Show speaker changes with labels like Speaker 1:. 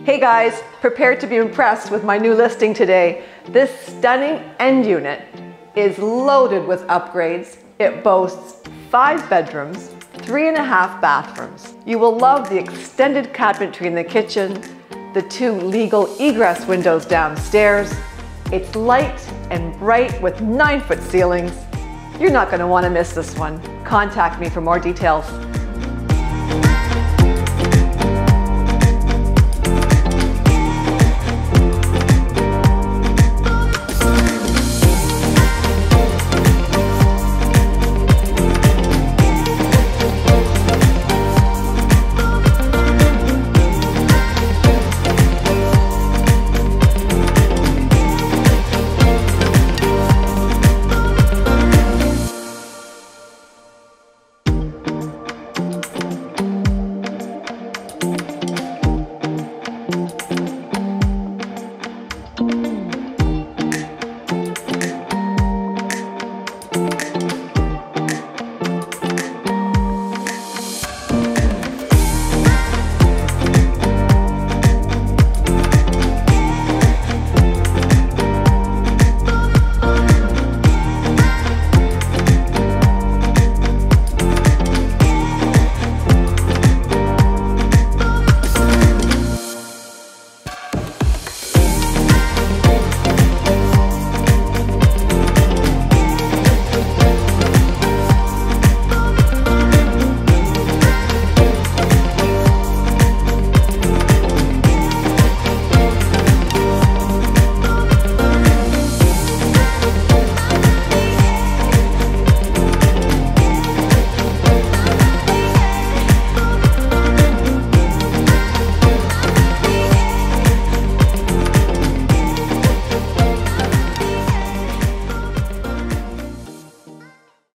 Speaker 1: Hey guys, prepare to be impressed with my new listing today. This stunning end unit is loaded with upgrades. It boasts 5 bedrooms, 3.5 bathrooms. You will love the extended cabinetry in the kitchen, the 2 legal egress windows downstairs. It's light and bright with 9-foot ceilings. You're not going to want to miss this one. Contact me for more details.